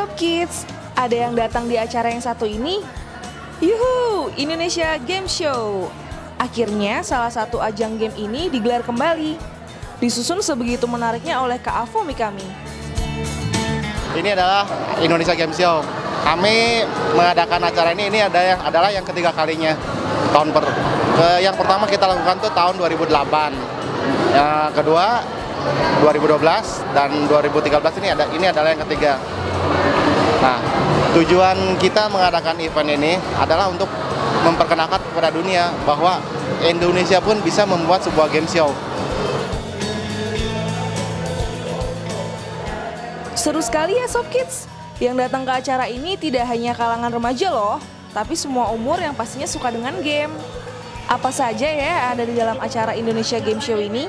Sob Kids, ada yang datang di acara yang satu ini? Yuhu, Indonesia Game Show. Akhirnya salah satu ajang game ini digelar kembali. Disusun sebegitu menariknya oleh Kak Avo Mikami. Ini adalah Indonesia Game Show. Kami mengadakan acara ini adalah yang ketiga kalinya. Yang pertama kita lakukan tuh tahun 2008. Yang kedua 2012 dan 2013 ini adalah yang ketiga. Nah, tujuan kita mengadakan event ini adalah untuk memperkenalkan kepada dunia bahwa Indonesia pun bisa membuat sebuah game show. Seru sekali ya Sob Kids. Yang datang ke acara ini tidak hanya kalangan remaja loh, tapi semua umur yang pastinya suka dengan game. Apa saja ya ada di dalam acara Indonesia Game Show ini?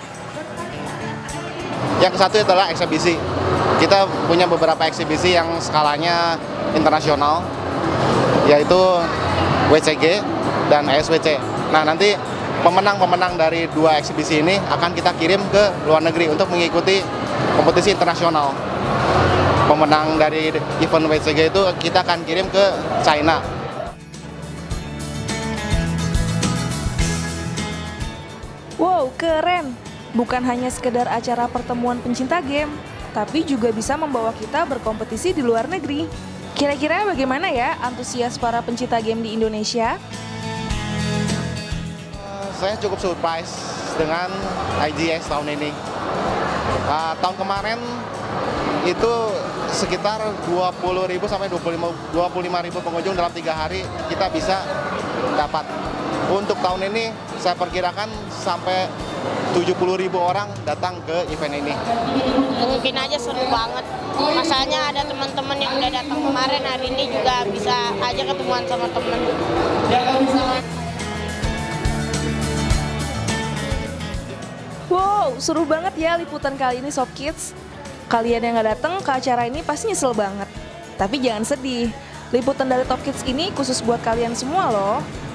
Yang satu adalah eksibisi. Kita punya beberapa eksibisi yang skalanya internasional, yaitu WCG dan ESWC. Nah, nanti pemenang-pemenang dari dua eksibisi ini akan kita kirim ke luar negeri untuk mengikuti kompetisi internasional. Pemenang dari event WCG itu kita akan kirim ke China. Wow, keren! Bukan hanya sekedar acara pertemuan pencinta game, tapi juga bisa membawa kita berkompetisi di luar negeri. Kira-kira bagaimana ya antusias para pencinta game di Indonesia? Saya cukup surprise dengan IGS tahun ini. Tahun kemarin itu sekitar 20.000 sampai 25.000 pengunjung dalam 3 hari kita bisa dapat. Untuk tahun ini saya perkirakan sampai 70.000 orang datang ke event ini. Mungkin aja seru banget. Masalahnya ada teman-teman yang udah datang kemarin, hari ini juga bisa aja ketemuan sama temen. Wow, seru banget ya liputan kali ini Sob Kids. Kalian yang nggak datang ke acara ini pasti nyesel banget. Tapi jangan sedih, liputan dari Top Kids ini khusus buat kalian semua loh.